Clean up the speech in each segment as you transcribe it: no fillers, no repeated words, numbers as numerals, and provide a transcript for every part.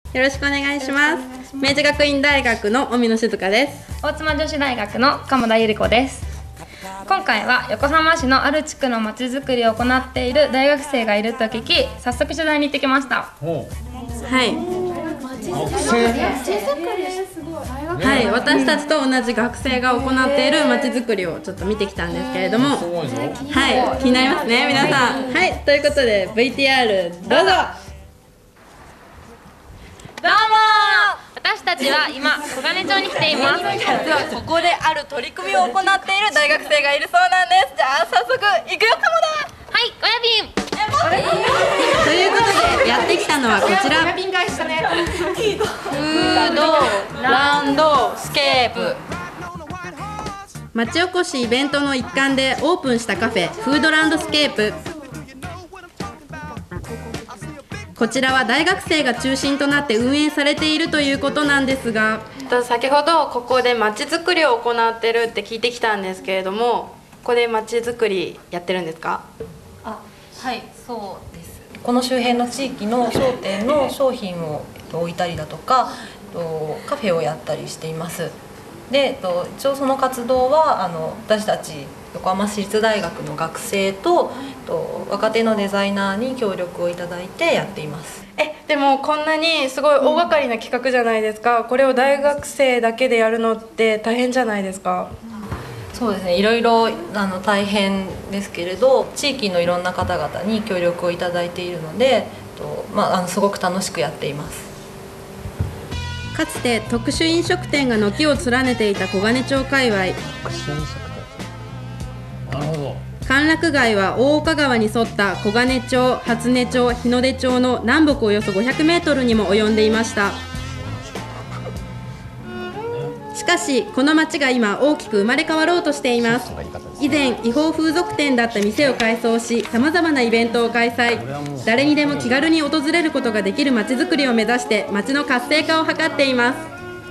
よろしくお願いします。明治学院大学の荻野静香です。 大妻女子大学の鎌田百合子です。今回は横浜市のある地区のまちづくりを行っている大学生がいると聞き、早速取材に行ってきました。 はい、はい、私たちと同じ学生が行っているまちづくりをちょっと見てきたんですけれども、はい、気になりますね、皆さん。はい、ということで VTR どうぞ。 どうも、私たちは今小金町に来ています。 実はここである取り組みを行っている大学生がいるそうなんです。じゃあ早速行くよ、かもだ。 はい、親瓶。 ということでやってきたのはこちら、フードランドスケープ。町おこしイベントの一環でオープンしたカフェ、フードランドスケープ。こちらは大学生が中心となって運営されているということなんですが、先ほどここでまちづくりを行ってるって聞いてきたんですけれども、ここでまちづくりやってるんですか？ はい、そうです。この周辺の地域の商店の商品を置いたりだとか、カフェをやったりしています。で、一応その活動は私たち横浜市立大学の学生と若手のデザイナーに協力をいただいてやっています。 でもこんなにすごい大掛かりな企画じゃないですか。これを大学生だけでやるのって大変じゃないですか？ そうですね、いろいろ大変ですけれど、地域のいろんな方々に協力をいただいているので、すごく楽しくやっています。かつて特殊飲食店が軒を連ねていた小金町界隈。 なるほど。 歓楽街は大岡川に沿った小金町、初音町、日の出町の南北およそ500メートルにも及んでいました。しかしこの町が今大きく生まれ変わろうとしています。以前違法風俗店だった店を改装し、さまざまなイベントを開催。誰にでも気軽に訪れることができる町づくりを目指して町の活性化を図っています。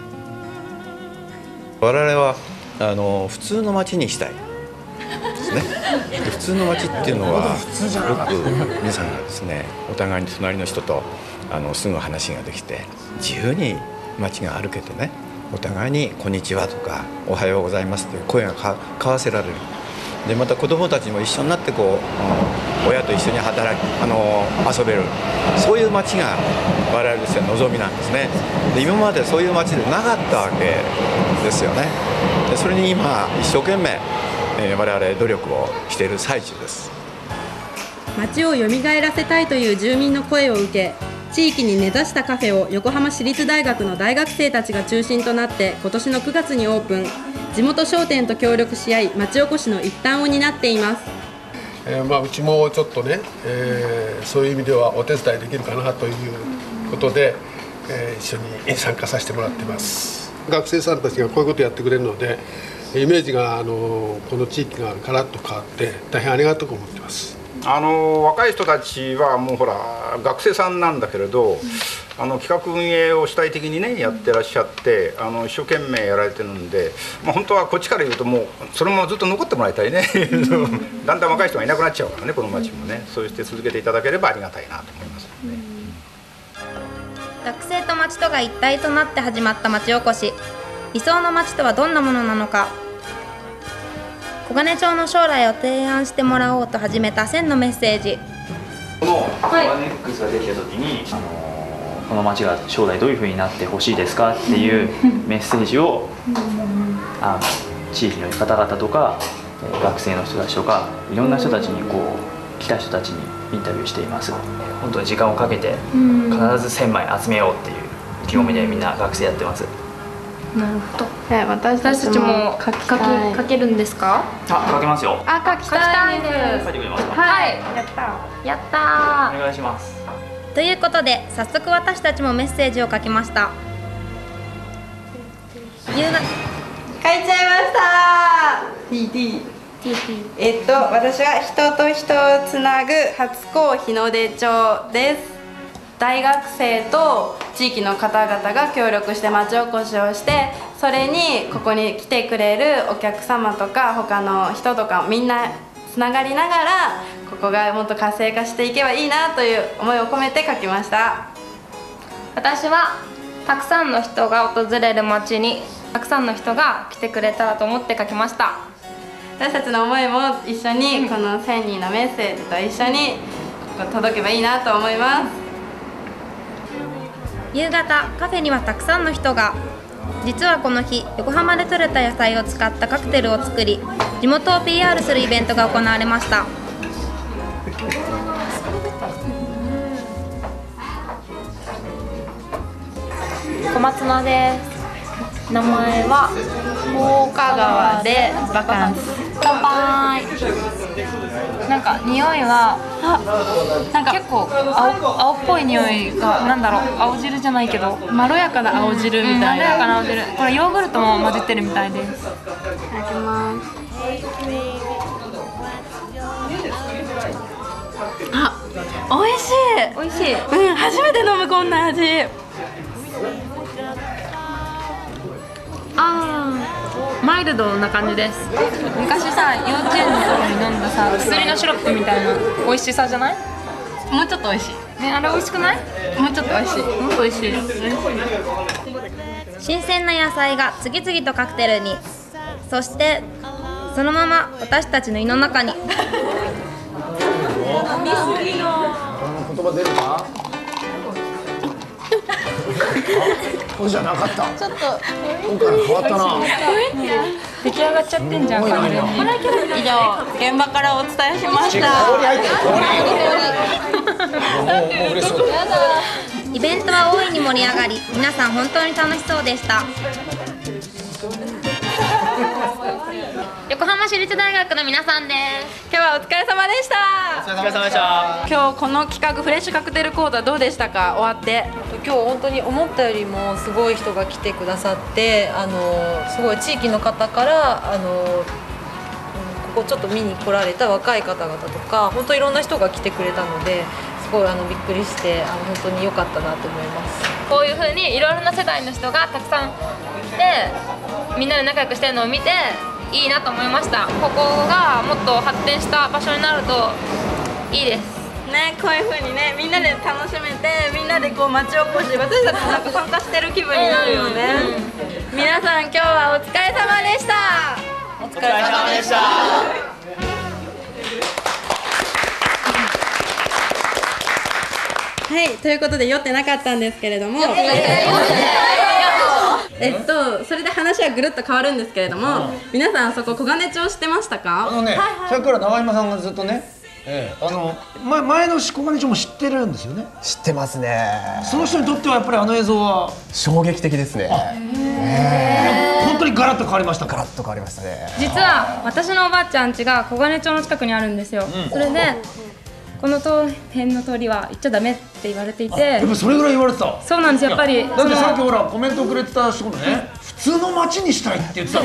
我々は普通の町にしたいですね。普通の町っていうのはよく皆さんがですね、お互いに隣の人とすぐ話ができて自由に町が歩けてね、お互いにこんにちはとかおはようございますという声が交わせられる。でまた子どもたちも一緒になって親と一緒に働き遊べる、そういう町が我々としては望みなんですね。で今までそういう町でなかったわけですよね。でそれに今一生懸命、我々努力をしている最中です。 町をよみがえらせたいという住民の声を受け、地域に根ざしたカフェを横浜市立大学の大学生たちが中心となって今年の9月にオープン。地元商店と協力し合い町おこしの一端を担っています。 うちもちょっとね、そういう意味ではお手伝いできるかなということで、一緒に参加させてもらっています。学生さんたちがこういうことをやってくれるので、イメージがこの地域がガラッと変わって大変ありがたく思っています。 若い人たちはもうほら学生さんなんだけれど、企画運営を主体的にねやってらっしゃって、一生懸命やられてるんで、本当はこっちから言うともうそれもずっと残ってもらいたいねだんだん若い人がいなくなっちゃうからね、この町もね。そうして続けていただければありがたいなと思いますので、 学生と町とが一体となって始まった町おこし。理想の町とはどんなものなのか。小金町の将来を提案してもらおうと始めた線のメッセージ。 このコガネックスができた時に、この町が将来どういうふうになってほしいですかっていうメッセージを地域の方々とか学生の人たちとかいろんな人たちに来た人たちにインタビューしています。本当に時間をかけて必ず1000枚集めようっていう意気込みでみんな学生やってます。 なるほど。私たちも書けるんですか？ 書けますよ。 書きたいです。 書いてくれますか？ はい。やったお願いします。 ということで早速私たちもメッセージを書きました。 書いちゃいました。TT。私は人と人をつなぐ初校日の出町です。大学生と地域の方々が協力して町おこしをして、それにここに来てくれるお客様とか他の人とかみんなつながりながら、ここがもっと活性化していけばいいなという思いを込めて書きました。 私はたくさんの人が訪れる街にたくさんの人が来てくれたらと思って書きました。 私たちの思いも一緒にこの1000人のメッセージと一緒に届けばいいなと思います。 夕方カフェにはたくさんの人が。実はこの日横浜で採れた野菜を使ったカクテルを作り地元を PR するイベントが行われました。小松菜です。名前は大香川でバカンス。 乾杯。なんか匂いはなんか結構青っぽい匂いが、なんだろう、青汁じゃないけどまろやかな青汁みたいな、 まろやかな青汁。これヨーグルトも混じってるみたいです。 いただきます。あ、美味しい。 美味しい。 初めて飲むこんな味。 マイルドな感じです。昔さ、幼稚園の頃に飲んださ、薬のシロップみたいな美味しさじゃない？ もうちょっと美味しい。 ね、あれ美味しくない？ もうちょっと美味しい。 もっと美味しい。新鮮な野菜が次々とカクテルに、そしてそのまま私たちの胃の中に。 言葉出るか？これじゃなかった。ちょっと今回変わったな。 出来上がっちゃってんじゃん。完全に。 以上、現場からお伝えしました。 もう嬉しそうだ。 イベントは大いに盛り上がり、皆さん本当に楽しそうでした。横浜市立大学の皆さんです。 今日はお疲れ様でした。 お疲れ様でした。 今日この企画フレッシュカクテル講座どうでしたか？終わって。 今日本当に思ったよりもすごい人が来てくださって、すごい地域の方からここちょっと見に来られた若い方々とか本当いろんな人が来てくれたので、すごいびっくりして本当に良かったなと思います。 こういう風にいろいろな世代の人がたくさん来て、みんなで仲良くしてるのを見ていいなと思いました。ここがもっと発展した場所になるといいですね。こういう風にね、みんなで楽しめて、みんなでこう町おこし、私たちもなんか参加してる気分になるよね。皆さん今日はお疲れ様でした。 お疲れ様でした。 はい、ということで酔ってなかったんですけれども、それで話はぐるっと変わるんですけれども、皆さんそこ小金町知ってましたか？ さっきから長山さんがずっとね、前の小金町も知ってるんですよね。 知ってますね。 その人にとってはやっぱりあの映像は衝撃的ですね。 本当にガラッと変わりましたか？ ガラッと変わりましたね。 実は私のおばあちゃん家が小金町の近くにあるんですよ。それでこの辺の通りは行っちゃダメって言われていて。 やっぱそれぐらい言われてた。 そうなんです、やっぱり。 だってさっきほらコメントをくれてた人もね、普通の街にしたいって言ってたから。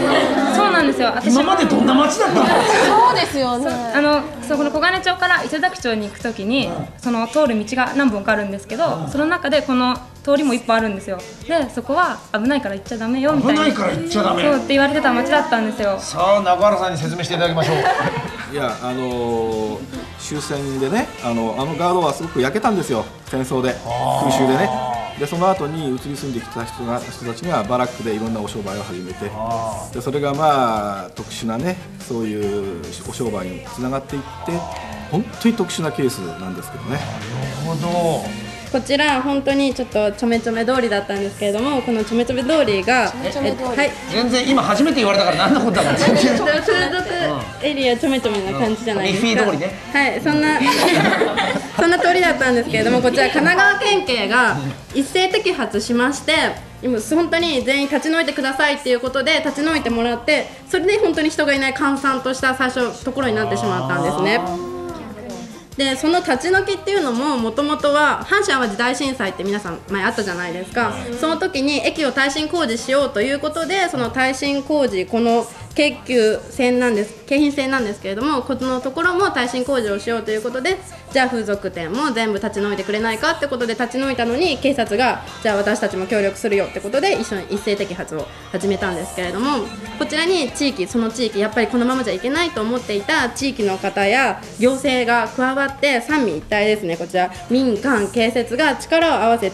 そうなんですよ。 今までどんな街だったの？ そうですよね。 この小金町から伊勢崎町に行くときに、その通る道が何本かあるんですけど、その中でこの通りも一本あるんですよ。で、そこは危ないから行っちゃダメよみたいな。 危ないから行っちゃダメ。 そうって言われてた町だったんですよ。 さあ中原さんに説明していただきましょう。 いや終戦でね、あのガードはすごく焼けたんですよ、戦争で、空襲でね。でその後に移り住んできた人たちがバラックでいろんなお商売を始めて、でそれがまあ特殊なね、そういうお商売につながっていって、本当に特殊なケースなんですけどね。 なるほど。 こちら本当にちょっとちょめちょめ通りだったんですけれども、このちょめちょめ通りが全然今初めて言われたから何のことだか全然。 風俗エリアちょめちょめな感じじゃないですか。 ミッフィー通りね。 はい、そんな通りだったんですけれども、こちら神奈川県警が一斉摘発しまして、今本当に全員立ち退いてくださいっていうことで立ち退いてもらって、それで本当に人がいない閑散とした最初ところになってしまったんですね。でその立ち退きっていうのももともとは阪神淡路大震災って皆さん前あったじゃないですか。その時に駅を耐震工事しようということで、その耐震工事、この京浜線なんですけれども、このところも耐震工事をしようということで、じゃあ風俗店も全部立ち退いてくれないかってことで立ち退いたのに、警察がじゃあ私たちも協力するよってことで一緒に一斉摘発を始めたんですけれども、こちらにその地域やっぱりこのままじゃいけないと思っていた地域の方や行政が加わって三位一体ですね、こちら民間警察が力を合わせて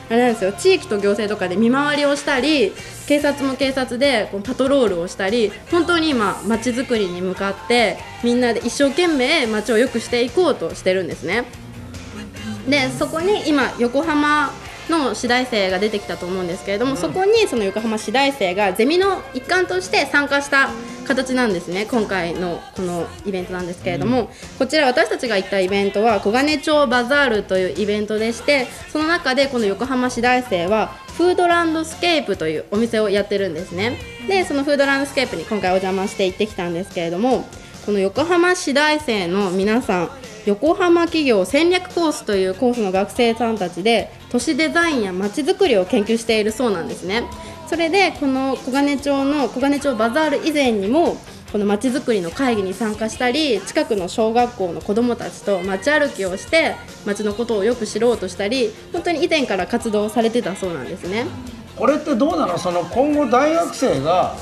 あれなんですよ、地域と行政とかで見回りをしたり、警察も警察でこうパトロールをしたり、本当に今街づくりに向かってみんなで一生懸命街を良くしていこうとしてるんですね。でそこに今横浜の市大生が出てきたと思うんですけれども、そこにその横浜市大生がゼミの一環として参加した形なんですね。今回のこのイベントなんですけれども、こちら私たちが行ったイベントは小金町バザールというイベントでして、その中でこの横浜市大生はフードランドスケープというお店をやってるんですね。でそのフードランドスケープに今回お邪魔して行ってきたんですけれども、この横浜市大生の皆さん、横浜企業戦略コースというコースの学生さんたちで都市デザインやまちづくりを研究しているそうなんですね。それでこの小金町バザール以前にもこのまちづくりの会議に参加したり、近くの小学校の子どもたちと街歩きをして街のことをよく知ろうとしたり、本当に以前から活動されてたそうなんですね。 これってどうなの、その今後大学生が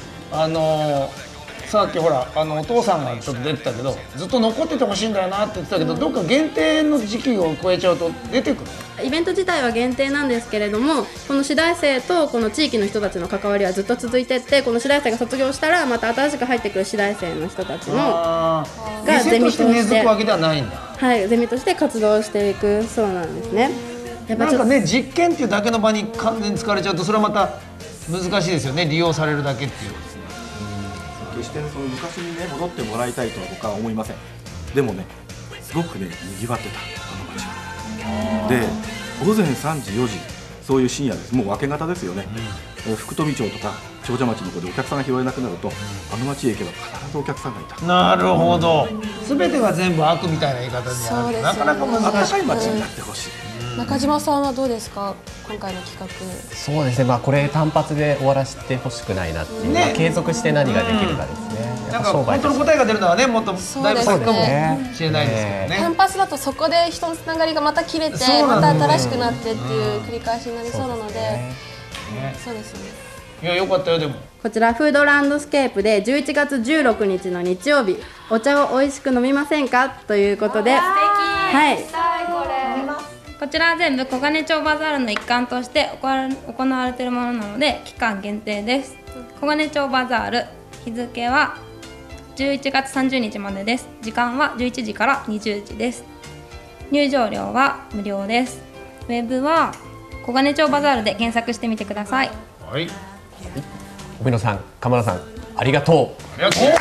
さっきほらお父さんがちょっと出てたけど、ずっと残っててほしいんだよなって言ってたけど、どっか限定の時期を超えちゃうと出てくる。 イベント自体は限定なんですけれども、この市大生とこの地域の人たちの関わりはずっと続いていって、この市大生が卒業したらまた新しく入ってくる市大生の人たちのがゼミとして根付くわけではないんだ。 はい、ゼミとして活動していくそうなんですね。やっぱなんかね、実験っていうだけの場に完全に使われちゃうと、それはまた難しいですよね、利用されるだけっていう。 決してその昔にね戻ってもらいたいとは僕は思いません。でもね、すごくね賑わってたあの街は。で午前3時4時、そういう深夜です、もう明け方ですよね、福富町とか長者町の方でお客さんが拾えなくなると、あの町へ行けば必ずお客さんがいた。 なるほど、全てが全部悪みたいな言い方にある、なかなか難しい街になってほしい。 中島さんはどうですか、今回の企画。 そうですね、まあこれ単発で終わらせてほしくないなっていう、ね、継続して何ができるかですね。 なんか本当の答えが出るのはね、もっとだいぶ先かもしれないですけどね。 単発だとそこで人のつながりがまた切れて、また新しくなってっていう繰り返しになりそうなので、そうですね。 いや、よかったよ。でもこちらフードランドスケープで11月16日の日曜日、お茶を美味しく飲みませんかということで、はい、 こちらは全部小金町バザールの一環として行われているものなので期間限定です。小金町バザール、日付は11月30日までです。時間は11時から20時です。入場料は無料です。ウェブは小金町バザールで検索してみてください。 はい、 帯野さん、鎌田さん、ありがとう。 ありがとう。